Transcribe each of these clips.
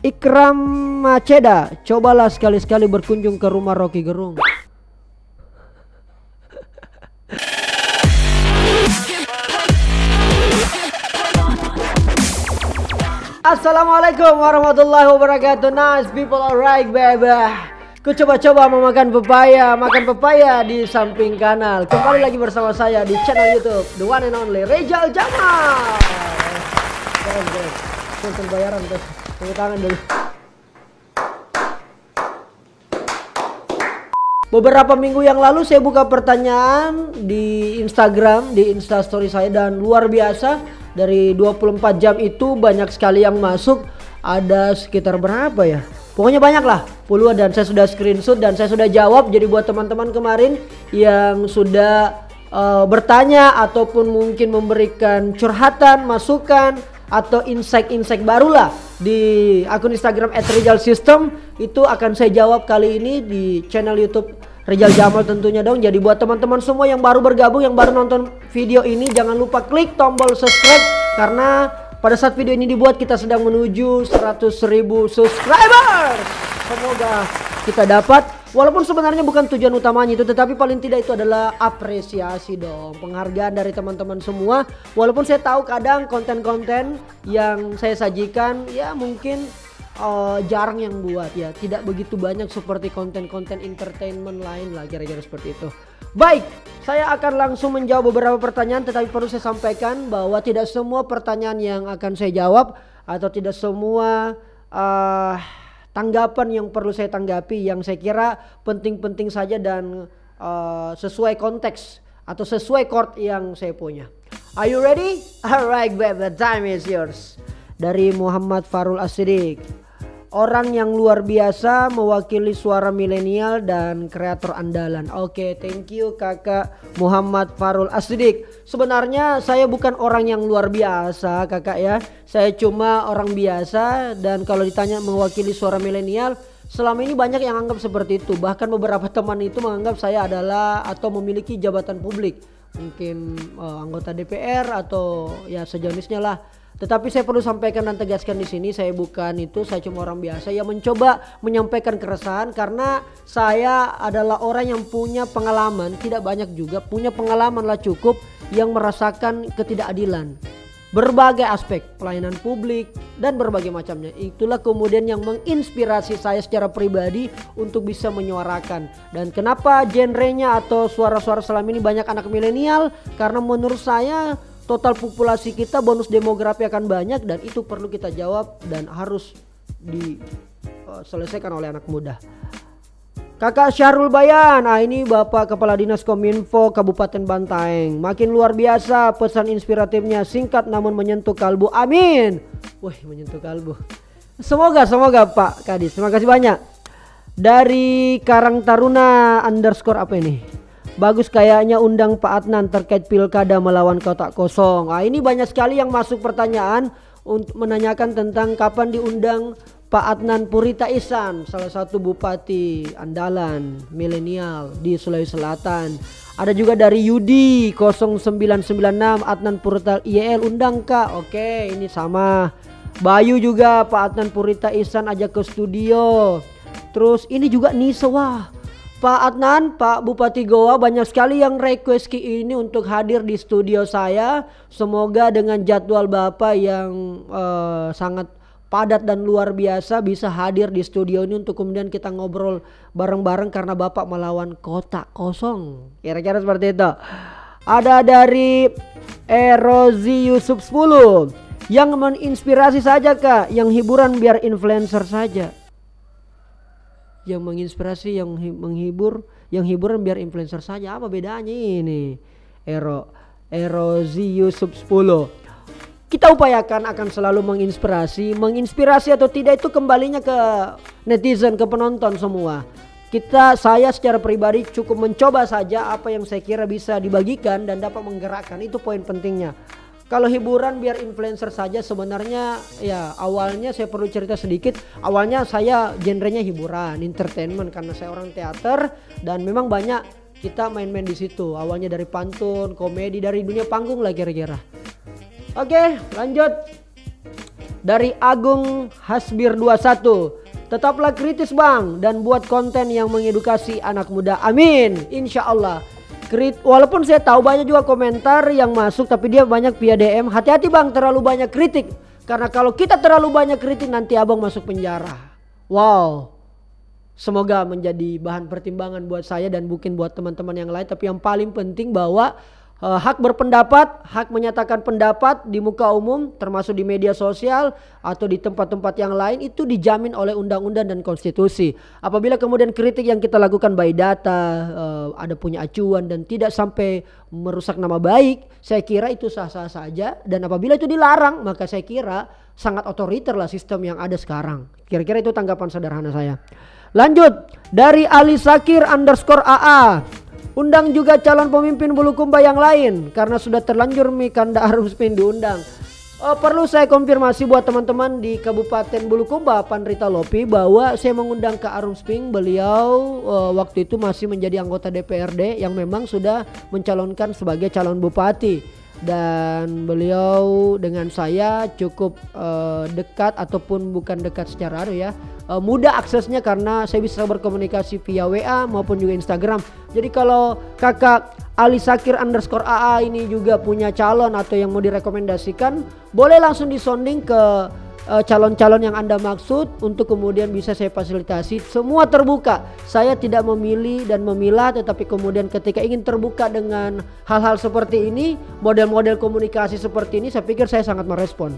Ikram Maceda, cobalah sekali-sekali berkunjung ke rumah Rocky Gerung. Assalamualaikum warahmatullahi wabarakatuh. Nice people, alright baby. Ku coba-coba mau makan pepaya di samping kanal. Kembali lagi bersama saya di channel YouTube The One and Only Rizal Jamal. Sponsor bayaran tuh. Tepuk tangan dulu. Beberapa minggu yang lalu saya buka pertanyaan di Instagram, di Instastory saya, dan luar biasa dari 24 jam itu banyak sekali yang masuk. Ada sekitar berapa ya? Pokoknya banyak lah, puluhan, dan saya sudah screenshot dan saya sudah jawab. Jadi buat teman-teman kemarin yang sudah bertanya ataupun mungkin memberikan curhatan, masukan atau insight barulah di akun Instagram @rizalsystem, itu akan saya jawab kali ini di channel YouTube Rizal Jamal tentunya dong. Jadi buat teman-teman semua yang baru bergabung, yang baru nonton video ini, jangan lupa klik tombol subscribe, karena pada saat video ini dibuat kita sedang menuju 100.000 subscribers. Semoga kita dapat, walaupun sebenarnya bukan tujuan utamanya itu, tetapi paling tidak itu adalah apresiasi dong, penghargaan dari teman-teman semua. Walaupun saya tahu kadang konten-konten yang saya sajikan ya mungkin jarang yang buat ya, tidak begitu banyak seperti konten-konten entertainment lain lah, kira-kira seperti itu. Baik, saya akan langsung menjawab beberapa pertanyaan, tetapi perlu saya sampaikan bahwa tidak semua pertanyaan yang akan saya jawab atau tidak semua tanggapan yang perlu saya tanggapi, yang saya kira penting-penting saja dan sesuai konteks atau sesuai chord yang saya punya. Are you ready? Alright baby, the time is yours. Dari Muhammad Farul As-Siddiq, orang yang luar biasa mewakili suara milenial dan kreator andalan. Oke, thank you kakak Muhammad Farul As-Siddiq. Sebenarnya saya bukan orang yang luar biasa kakak ya. Saya cuma orang biasa, dan kalau ditanya mewakili suara milenial, selama ini banyak yang anggap seperti itu. Bahkan beberapa teman itu menganggap saya adalah atau memiliki jabatan publik. Mungkin anggota DPR atau ya sejenisnya lah. Tetapi saya perlu sampaikan dan tegaskan di sini, saya bukan itu. Saya cuma orang biasa yang mencoba menyampaikan keresahan, karena saya adalah orang yang punya pengalaman, tidak banyak juga, punya pengalaman lah cukup, yang merasakan ketidakadilan berbagai aspek pelayanan publik dan berbagai macamnya. Itulah kemudian yang menginspirasi saya secara pribadi untuk bisa menyuarakan. Dan kenapa genrenya atau suara-suara selama ini banyak anak milenial? Karena menurut saya total populasi kita, bonus demografi akan banyak, dan itu perlu kita jawab dan harus diselesaikan oleh anak muda. Kakak Syahrul Bayan, ini Bapak Kepala Dinas Kominfo Kabupaten Bantaeng. Makin luar biasa pesan inspiratifnya, singkat namun menyentuh kalbu. Amin. Wih, menyentuh kalbu. Semoga Pak Kadis. Terima kasih banyak. Dari Karang Taruna _ apa ini? Bagus kayaknya undang Pak Adnan terkait pilkada melawan kotak kosong. Ini banyak sekali yang masuk pertanyaan untuk menanyakan tentang kapan diundang Pak Adnan Purita Ihsan, salah satu bupati andalan milenial di Sulawesi Selatan. Ada juga dari Yudi 0996, Adnan Purita IEL undang kak. Oke, ini sama. Bayu juga Pak Adnan Purita Ihsan ajak ke studio. Terus ini juga Nisa, wah Pak Adnan, Pak Bupati Goa, banyak sekali yang request ki ini untuk hadir di studio saya. Semoga dengan jadwal Bapak yang sangat padat dan luar biasa bisa hadir di studio ini untuk kemudian kita ngobrol bareng-bareng, karena Bapak melawan kotak kosong. Kira-kira seperti itu. Ada dari Erozi Yusuf 10, yang menginspirasi saja kak, yang hiburan biar influencer saja. Yang menginspirasi, yang menghibur, yang hiburan biar influencer saja. Apa bedanya ini? Erozi Yusuf 10. Kita upayakan akan selalu menginspirasi atau tidak itu kembalinya ke netizen, ke penonton semua. Saya secara pribadi cukup mencoba saja apa yang saya kira bisa dibagikan dan dapat menggerakkan, itu poin pentingnya. Kalau hiburan biar influencer saja, sebenarnya ya awalnya saya perlu cerita sedikit. Awalnya saya genrenya hiburan, entertainment, karena saya orang teater dan memang banyak kita main-main di situ. Awalnya dari pantun, komedi, dari dunia panggung lah kira-kira. Oke, lanjut. dari Agung Hasbir 21. Tetaplah kritis bang dan buat konten yang mengedukasi anak muda. Amin. Insya Allah. Walaupun saya tahu banyak juga komentar yang masuk tapi dia banyak via DM. Hati-hati bang, terlalu banyak kritik. Karena kalau kita terlalu banyak kritik nanti abang masuk penjara. Wow. Semoga menjadi bahan pertimbangan buat saya dan mungkin buat teman-teman yang lain. Tapi yang paling penting bahwa hak berpendapat, hak menyatakan pendapat di muka umum termasuk di media sosial atau di tempat-tempat yang lain itu dijamin oleh undang-undang dan konstitusi. Apabila kemudian kritik yang kita lakukan by data, ada punya acuan dan tidak sampai merusak nama baik, saya kira itu sah-sah saja. Dan apabila itu dilarang maka saya kira sangat otoriter lah sistem yang ada sekarang. Kira-kira itu tanggapan sederhana saya. Lanjut dari Ali Sakir _AA. Undang juga calon pemimpin Bulukumba yang lain karena sudah terlanjur Mikanda Arumsping diundang. Perlu saya konfirmasi buat teman-teman di Kabupaten Bulukumba, Pandrita Lopi, bahwa saya mengundang ke Arumsping. Beliau waktu itu masih menjadi anggota DPRD yang memang sudah mencalonkan sebagai calon bupati. Dan beliau dengan saya cukup dekat ataupun bukan dekat secara mudah aksesnya karena saya bisa berkomunikasi via WA maupun juga Instagram. Jadi kalau kakak Ali Sakir _AA ini juga punya calon atau yang mau direkomendasikan, boleh langsung disonding ke calon-calon yang Anda maksud untuk kemudian bisa saya fasilitasi. Semua terbuka. Saya tidak memilih dan memilah, tetapi kemudian ketika ingin terbuka dengan hal-hal seperti ini, model-model komunikasi seperti ini, saya pikir saya sangat merespon.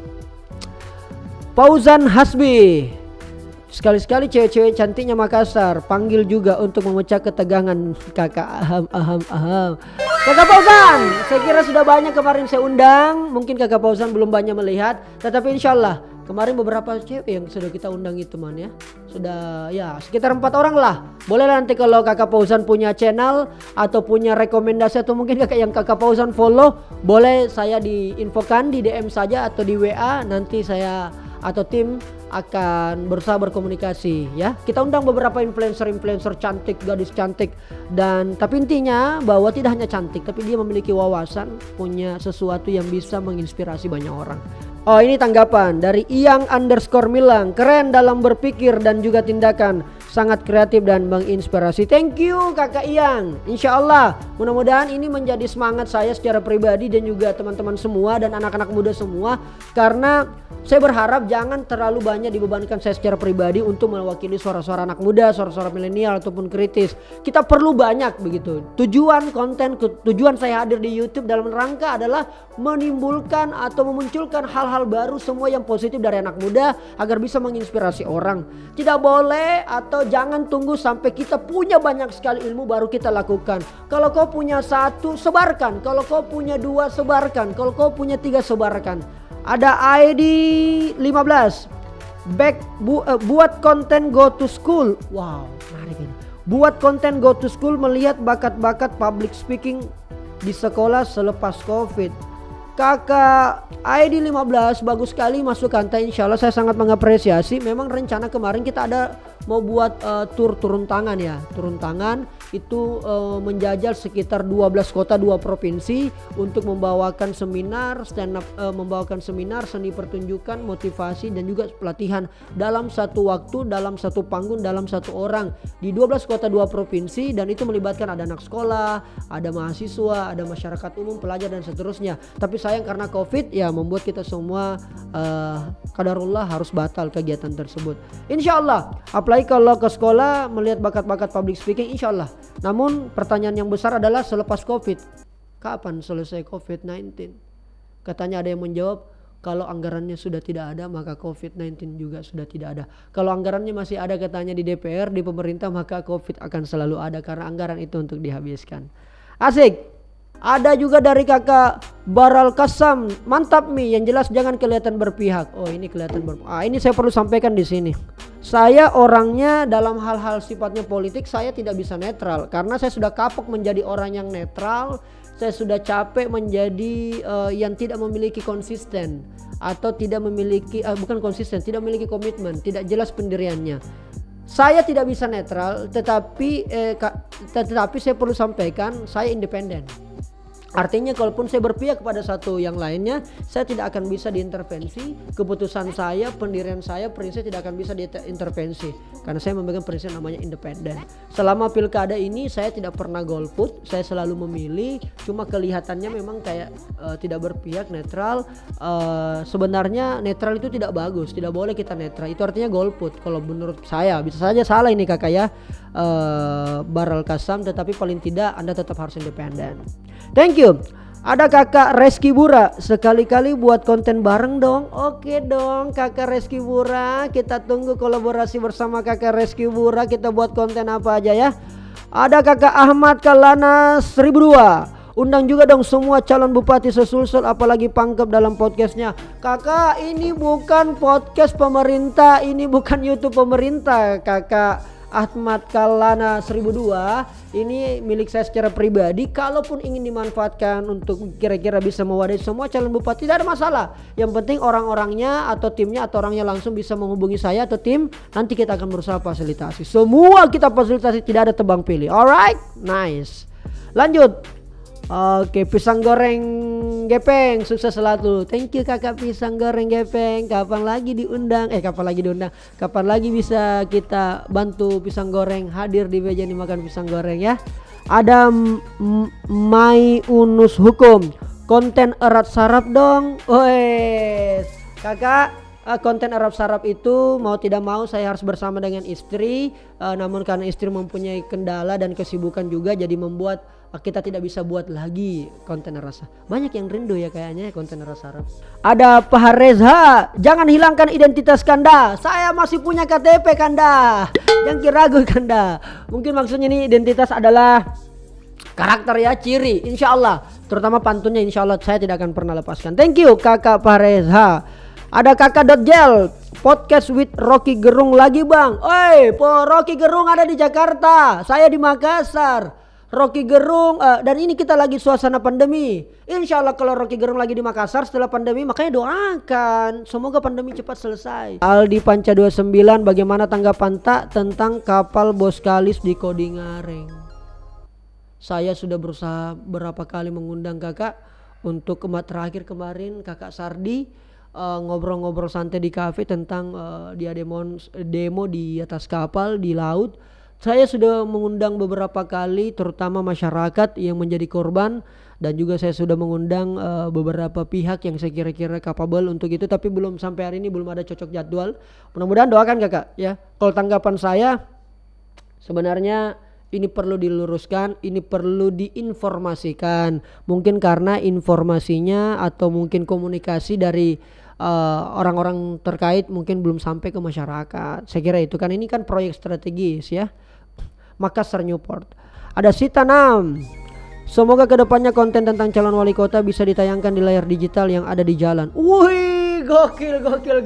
Fauzan Hasbi. Sekali-sekali cewek-cewek cantiknya Makassar panggil juga untuk memecah ketegangan kakak. Aham. Kakak Fauzan, saya kira sudah banyak kemarin saya undang. Mungkin kakak Fauzan belum banyak melihat, tetapi insya Allah kemarin beberapa cewek yang sudah kita undang itu man ya. Sudah ya sekitar 4 orang lah. Boleh nanti kalau kakak Fauzan punya channel atau punya rekomendasi atau mungkin yang kakak Fauzan follow, boleh saya diinfokan di DM saja atau di WA. Nanti saya atau tim akan berusaha berkomunikasi ya. Kita undang beberapa influencer cantik, gadis cantik, dan tapi intinya bahwa tidak hanya cantik tapi dia memiliki wawasan, punya sesuatu yang bisa menginspirasi banyak orang. Oh ini tanggapan dari Iyang _Milang. Keren dalam berpikir dan juga tindakan, sangat kreatif dan menginspirasi. Thank you kakak Iyang. Insya Allah mudah-mudahan ini menjadi semangat saya secara pribadi dan juga teman-teman semua dan anak-anak muda semua. Karena saya berharap jangan terlalu banyak dibebankan saya secara pribadi untuk mewakili suara-suara anak muda, suara-suara milenial ataupun kritis. Kita perlu banyak begitu. Tujuan saya hadir di YouTube dalam rangka adalah menimbulkan atau memunculkan hal-hal baru semua yang positif dari anak muda agar bisa menginspirasi orang. Tidak boleh atau jangan tunggu sampai kita punya banyak sekali ilmu baru kita lakukan. Kalau kau punya 1 sebarkan, kalau kau punya 2 sebarkan, kalau kau punya 3 sebarkan. Ada ID 15 buat konten go to school. Wow, menarik ini. Buat konten go to school melihat bakat-bakat public speaking di sekolah selepas Covid. Kakak ID 15 bagus sekali masukan. Insya Allah saya sangat mengapresiasi. Memang rencana kemarin kita ada mau buat turun tangan ya. Turun tangan itu menjajal sekitar 12 kota 2 provinsi untuk membawakan seminar stand up, membawakan seminar seni pertunjukan, motivasi dan juga pelatihan dalam satu waktu, dalam satu panggung, dalam satu orang di 12 kota 2 provinsi. Dan itu melibatkan ada anak sekolah, ada mahasiswa, ada masyarakat umum, pelajar dan seterusnya. Tapi sayang karena Covid ya membuat kita semua qadarullah harus batal kegiatan tersebut. Insya Allah apalagi kalau ke sekolah melihat bakat-bakat public speaking, insya Allah. Namun pertanyaan yang besar adalah selepas Covid, kapan selesai Covid-19? Katanya ada yang menjawab, kalau anggarannya sudah tidak ada maka Covid-19 juga sudah tidak ada. Kalau anggarannya masih ada katanya di DPR, di pemerintah, maka Covid akan selalu ada karena anggaran itu untuk dihabiskan. Asik. Ada juga dari kakak Baral Kasam, mantap Mi, yang jelas jangan kelihatan berpihak. Oh ini kelihatan berpihak. Ini saya perlu sampaikan di sini. Saya orangnya dalam hal-hal sifatnya politik saya tidak bisa netral karena saya sudah kapok menjadi orang yang netral. Saya sudah capek menjadi yang tidak memiliki konsisten atau tidak memiliki bukan konsisten, tidak memiliki komitmen, tidak jelas pendiriannya. Saya tidak bisa netral, tetapi saya perlu sampaikan saya independen. Artinya kalaupun saya berpihak kepada satu yang lainnya, saya tidak akan bisa diintervensi. Keputusan saya, pendirian saya, prinsip tidak akan bisa diintervensi. Karena saya memegang prinsip namanya independen. Selama pilkada ini saya tidak pernah golput, saya selalu memilih. Cuma kelihatannya memang kayak tidak berpihak, netral. Sebenarnya netral itu tidak bagus, tidak boleh kita netral. Itu artinya golput. Kalau menurut saya, bisa saja salah ini kakak ya, Baral Kasam, tetapi paling tidak Anda tetap harus independen. Thank you. Ada kakak Reski Bura, sekali-kali buat konten bareng dong. Oke dong kakak Reski Bura, kita tunggu kolaborasi bersama kakak Reski Bura. Kita buat konten apa aja ya. Ada kakak Ahmad Kalana 1002, undang juga dong semua calon bupati sesulsel, apalagi Pangkep dalam podcastnya. Kakak, ini bukan podcast pemerintah, ini bukan YouTube pemerintah. Kakak Ahmad Kalana 1002 ini milik saya secara pribadi. Kalaupun ingin dimanfaatkan untuk kira-kira bisa mewadahi semua calon bupati, tidak ada masalah. Yang penting orang-orangnya atau timnya atau orangnya langsung bisa menghubungi saya atau tim. Nanti kita akan berusaha fasilitasi. Semua kita fasilitasi, tidak ada tebang pilih. Alright, nice. Lanjut. Oke, pisang goreng Gepeng, sukses selalu. Thank you kakak pisang goreng Gepeng. Kapan lagi diundang? Kapan lagi bisa kita bantu pisang goreng hadir di meja dimakan pisang goreng ya. Ada Mai Unus Hukum, konten erat saraf dong. Wes kakak, konten Arab saraf itu mau tidak mau saya harus bersama dengan istri, namun karena istri mempunyai kendala dan kesibukan juga, jadi membuat kita tidak bisa buat lagi konten rasa. Banyak yang rindu ya kayaknya konten rasa Arab. Ada Pak Reza, jangan hilangkan identitas Kanda. Saya masih punya KTP Kanda. Jangan ragu Kanda. Mungkin maksudnya ini identitas adalah karakter ya, ciri. Insya Allah, terutama pantunnya insya Allah saya tidak akan pernah lepaskan. Thank you kakak Pak Reza. Ada kakak Dotjel, podcast with Rocky Gerung lagi bang. Oi, Rocky Gerung ada di Jakarta, saya di Makassar. Rocky Gerung, dan ini kita lagi suasana pandemi. Insya Allah kalau Rocky Gerung lagi di Makassar setelah pandemi, makanya doakan semoga pandemi cepat selesai. Aldi Panca 29, bagaimana tanggapan tak tentang kapal Boskalis di Kodingareng? Saya sudah berusaha berapa kali mengundang kakak untuk terakhir kemarin kakak Sardi ngobrol-ngobrol santai di kafe tentang dia demo di atas kapal di laut. Saya sudah mengundang beberapa kali, terutama masyarakat yang menjadi korban, dan juga saya sudah mengundang beberapa pihak yang saya kira-kira capable untuk itu, tapi belum sampai hari ini belum ada cocok jadwal. Mudah-mudahan doakan kakak ya. Kalau tanggapan saya sebenarnya ini perlu diluruskan, ini perlu diinformasikan. Mungkin karena informasinya atau mungkin komunikasi dari orang-orang terkait mungkin belum sampai ke masyarakat. Saya kira itu kan ini kan proyek strategis ya. Makassar Newport. Ada Sitanam. Semoga kedepannya konten tentang calon wali kota bisa ditayangkan di layar digital yang ada di jalan. Wih, gokil.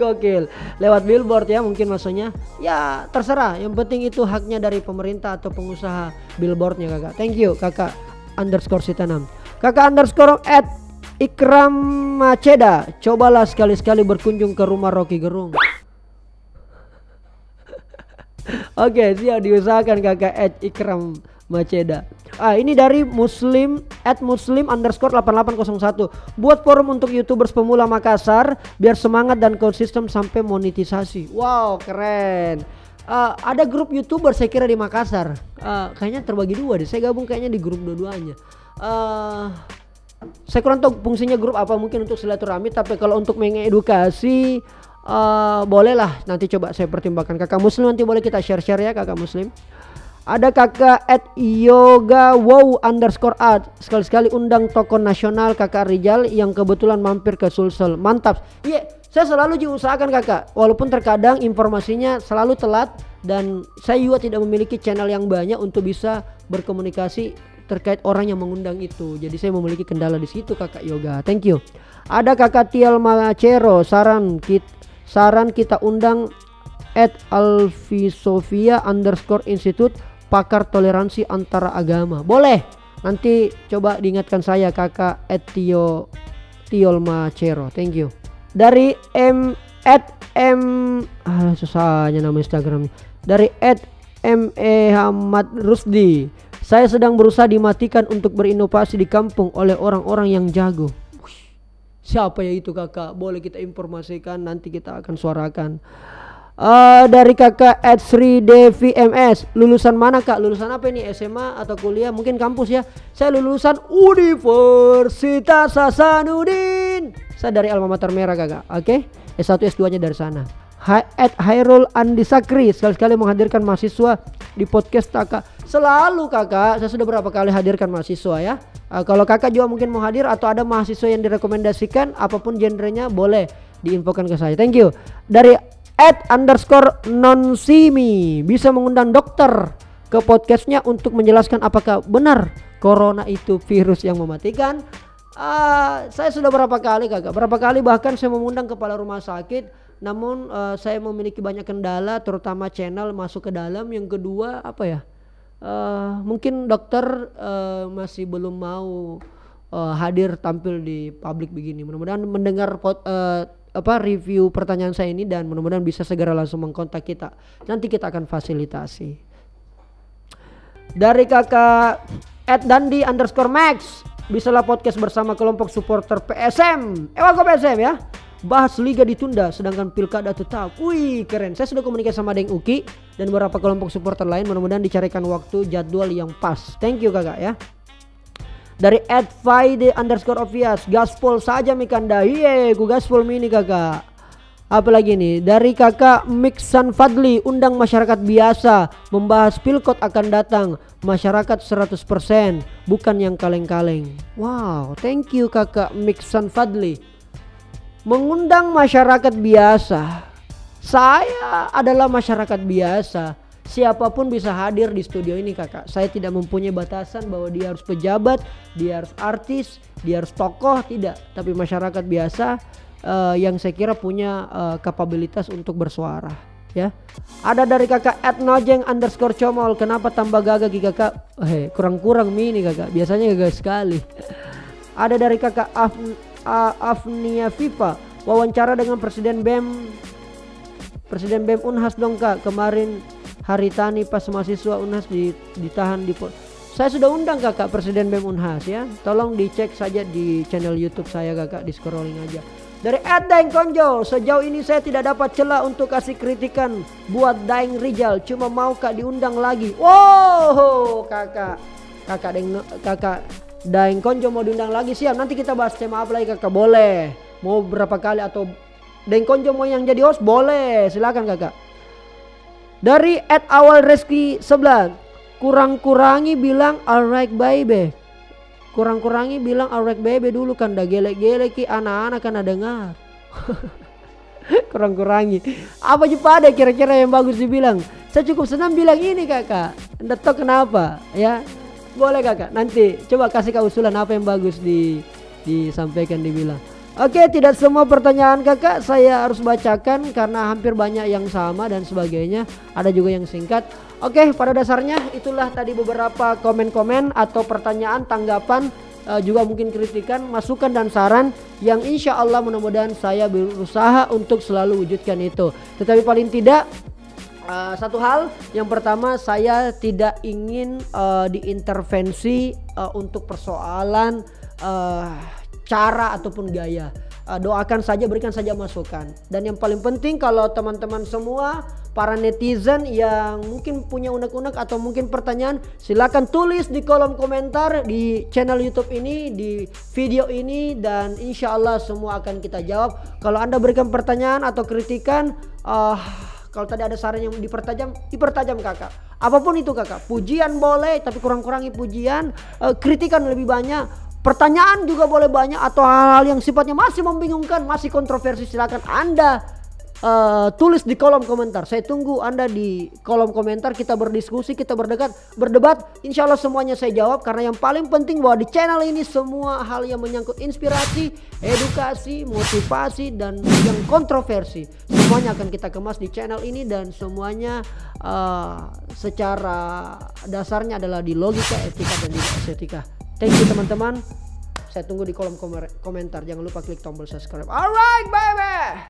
Lewat billboard ya mungkin maksudnya. Ya terserah. Yang penting itu haknya dari pemerintah atau pengusaha billboardnya kakak. Thank you kakak _Sitanam. Kakak _Ikram Maceda, cobalah sekali-sekali berkunjung ke rumah Rocky Gerung. Oke, siap diusahakan kakak @Ikram Maceda. Ini dari Muslim @muslim_8801. Buat forum untuk YouTubers pemula Makassar biar semangat dan konsisten sampai monetisasi. Wow, keren. Ada grup YouTuber saya kira di Makassar. Kayaknya terbagi dua deh. Saya gabung kayaknya di grup dua-duanya. Saya kurang tahu fungsinya grup apa, mungkin untuk silaturahmi, tapi kalau untuk mengedukasi bolehlah, nanti coba saya pertimbangkan. Kakak Muslim nanti boleh kita share-share ya kakak Muslim. Ada kakak @yogawow_art, sekali-sekali undang tokoh nasional kakak Rijal yang kebetulan mampir ke Sulsel. Mantap. Iya, saya selalu diusahakan kakak, walaupun terkadang informasinya selalu telat dan saya juga tidak memiliki channel yang banyak untuk bisa berkomunikasi terkait orang yang mengundang itu. Jadi saya memiliki kendala di situ kakak Yoga. Thank you. Ada kakak Tial Macero, saran kita undang @alfisofia_institute pakar toleransi antara agama. Boleh. Nanti coba diingatkan saya kakak @Tiol Macero. Thank you. Dari susahnya nama Instagramnya. Dari @me Hamad Rusdi. Saya sedang berusaha dimatikan untuk berinovasi di kampung oleh orang-orang yang jago. Siapa ya itu kakak? Boleh kita informasikan, nanti kita akan suarakan. Dari kakak Sri Devi MS. Lulusan mana kak? Lulusan apa ini? SMA atau kuliah? Mungkin kampus ya. Saya lulusan Universitas Hasanuddin. Saya dari alma mater merah kakak. Oke, S1 S2 nya dari sana. Hairul Andi Sakri, sekali-sekali menghadirkan mahasiswa di podcast kakak. Selalu kakak, saya sudah berapa kali hadirkan mahasiswa ya. Kalau kakak juga mungkin mau hadir atau ada mahasiswa yang direkomendasikan, apapun genrenya boleh diinfokan ke saya. Thank you. Dari @_nonsimi, bisa mengundang dokter ke podcastnya untuk menjelaskan apakah benar corona itu virus yang mematikan. Saya sudah berapa kali kakak, berapa kali bahkan saya mengundang kepala rumah sakit. Namun saya memiliki banyak kendala, terutama channel masuk ke dalam. Yang kedua apa ya, mungkin dokter masih belum mau hadir tampil di publik begini. Mudah-mudahan mendengar review pertanyaan saya ini dan mudah-mudahan bisa segera langsung mengkontak kita. Nanti kita akan fasilitasi. Dari kakak @dandi_max, bisalah podcast bersama kelompok supporter PSM. Kok PSM ya? Bahas liga ditunda sedangkan pilkada tetap. Wih keren. Saya sudah komunikasi sama Deng Uki dan beberapa kelompok supporter lain. Mudah-mudahan dicarikan waktu jadwal yang pas. Thank you kakak ya. Dari @faide_obvious, gaspol saja Mikanda. Ku gaspol mini kakak. Apalagi nih dari kakak Miksan Fadli, undang masyarakat biasa, membahas pilkot akan datang, masyarakat 100%, bukan yang kaleng-kaleng. Wow, thank you kakak Miksan Fadli. Mengundang masyarakat biasa. Saya adalah masyarakat biasa. Siapapun bisa hadir di studio ini kakak. Saya tidak mempunyai batasan bahwa dia harus pejabat, dia harus artis, dia harus tokoh, tidak. Tapi masyarakat biasa yang saya kira punya kapabilitas untuk bersuara ya. Ada dari kakak @nojeng_comol, kenapa tambah gagah kakak? Kurang-kurang mini kakak, biasanya gagah sekali. Ada dari kakak Afnia Viva, wawancara dengan Presiden BEM Unhas dong kak. Kemarin hari tani pas mahasiswa Unhas ditahan di saya sudah undang kakak Presiden BEM Unhas ya. Tolong dicek saja di channel YouTube saya kakak, di scrolling aja. Dari @daeng konjo, sejauh ini saya tidak dapat celah untuk kasih kritikan buat Daeng Rijal, cuma mau kak diundang lagi. Wow kakak Daeng Konjo mau diundang lagi, siap. Nanti kita bahas tema apa lagi kakak, boleh. Mau berapa kali atau Daeng Konjo mau yang jadi host, boleh. Silakan kakak. Dari @awalreski11, kurang-kurangi bilang alright baby. Kurang-kurangi bilang alright baby dulu kan, dah gelek-gelek ki anak-anak kan dengar. Kurang-kurangi. Apa juga ada kira-kira yang bagus dibilang? Saya cukup senang bilang ini kakak. Nggak tahu kenapa ya. Boleh kakak, nanti coba kasih kak usulan apa yang bagus disampaikan, dibilang. Oke, tidak semua pertanyaan kakak saya harus bacakan karena hampir banyak yang sama dan sebagainya. Ada juga yang singkat. Oke, pada dasarnya itulah tadi beberapa komen-komen atau pertanyaan, tanggapan, juga mungkin kritikan, masukan dan saran yang insya Allah mudah-mudahan saya berusaha untuk selalu wujudkan itu. Tetapi paling tidak satu hal, yang pertama saya tidak ingin diintervensi untuk persoalan cara ataupun gaya. Doakan saja, berikan saja masukan. Dan yang paling penting kalau teman-teman semua para netizen yang mungkin punya unek-unek atau mungkin pertanyaan, silakan tulis di kolom komentar di channel YouTube ini, di video ini, dan insya Allah semua akan kita jawab. Kalau Anda berikan pertanyaan atau kritikan, kalau tadi ada saran yang dipertajam kakak. Apapun itu kakak. Pujian boleh, tapi kurang-kurangi pujian. Kritikan lebih banyak. Pertanyaan juga boleh banyak, atau hal-hal yang sifatnya masih membingungkan, masih kontroversi, silakan Anda tulis di kolom komentar. Saya tunggu Anda di kolom komentar, kita berdiskusi, kita berdebat. Insya Allah semuanya saya jawab, karena yang paling penting bahwa di channel ini semua hal yang menyangkut inspirasi, edukasi, motivasi, dan yang kontroversi semuanya akan kita kemas di channel ini, dan semuanya secara dasarnya adalah di logika, etika, dan juga estetika. Thank you teman-teman. Saya tunggu di kolom komentar. Jangan lupa klik tombol subscribe. Alright baby.